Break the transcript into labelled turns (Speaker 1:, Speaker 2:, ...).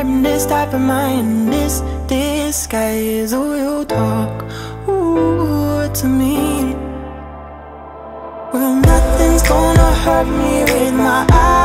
Speaker 1: in this type of mind. This guy is who you talk to me. Well, nothing's gonna hurt me with my eyes